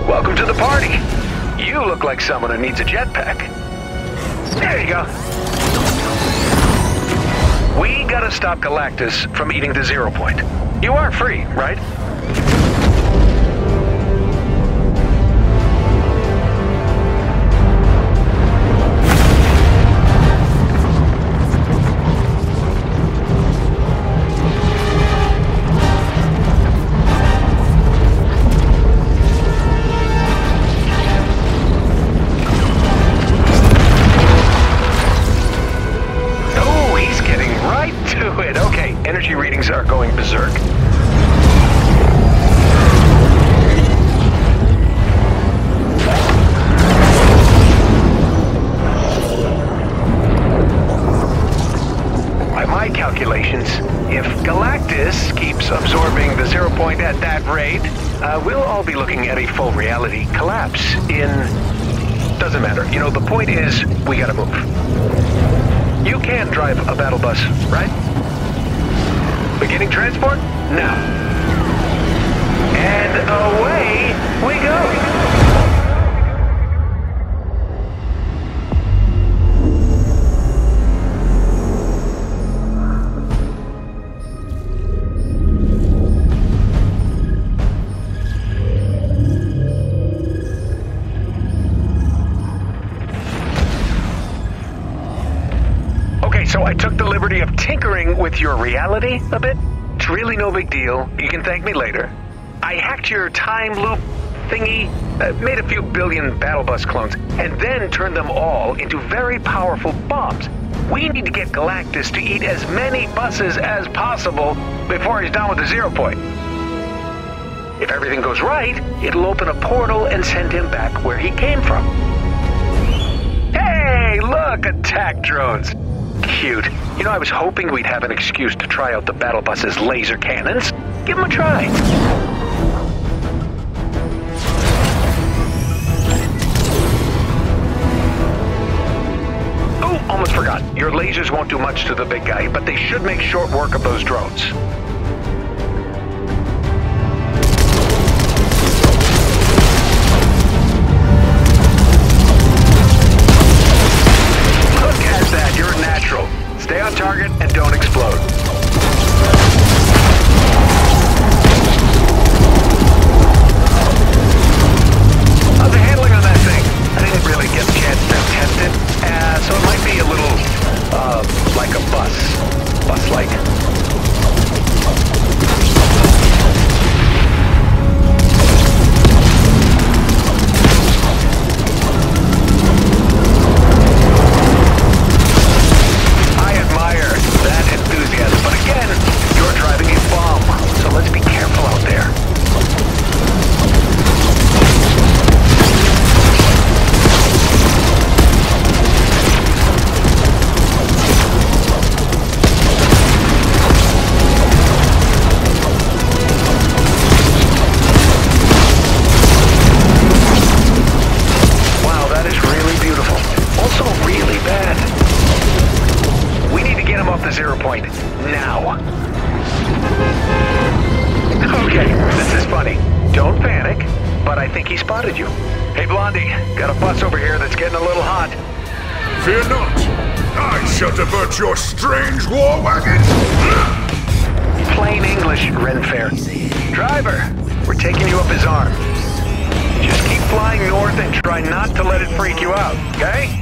welcome to the party. You look like someone who needs a jetpack. There you go. We gotta stop Galactus from eating the Zero Point. You are free, right? Energy readings are going berserk. By my calculations, if Galactus keeps absorbing the Zero Point at that rate, we'll all be looking at a full reality collapse in... Doesn't matter. You know, the point is, we gotta move. You can drive a battle bus, right? Beginning transport? Now. And away we go! Okay, so I took the liberty of tinkering with your reality a bit. It's really no big deal. You can thank me later. I hacked your time loop thingy, made a few billion battle bus clones, and then turned them all into very powerful bombs. We need to get Galactus to eat as many buses as possible before he's done with the Zero Point. If everything goes right, it'll open a portal and send him back where he came from. Hey, look, attack drones. Cute. You know, I was hoping we'd have an excuse to try out the battle bus's laser cannons. Give them a try. Oh, almost forgot. Your lasers won't do much to the big guy, but they should make short work of those drones. You're natural. Stay on target and don't explode. How's the handling on that thing? I didn't really get a chance to test it, so it might be a little, like a bus. Bus-like. Fear not, I shall divert your strange war wagon. Plain English, Renfair. Driver, we're taking you up his arm. Just keep flying north and try not to let it freak you out, okay?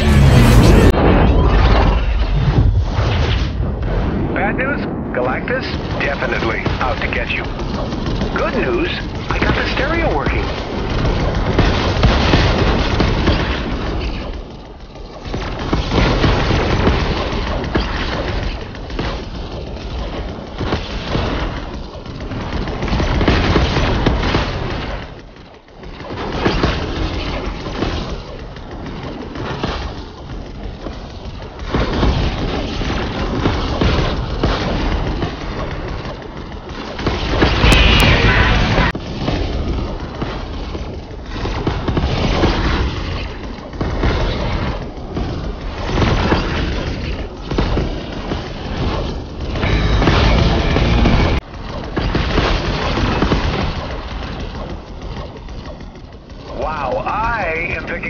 Bad news? Galactus? Definitely out to get you. Good news? I got the stereo working.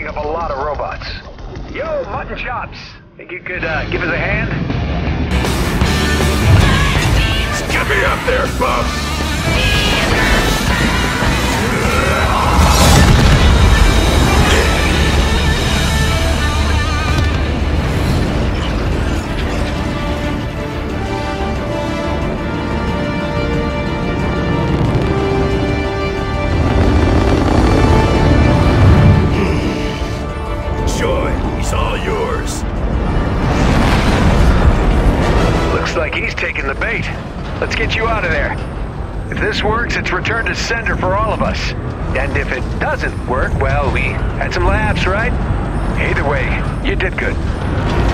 up a lot of robots. Yo, Mutton Chops, think you could give us a hand? Get me up there, bub! Joy, he's all yours. Looks like he's taking the bait. Let's get you out of there. If this works, it's return to sender for all of us. And if it doesn't work, well, we had some laughs, right? Either way, you did good.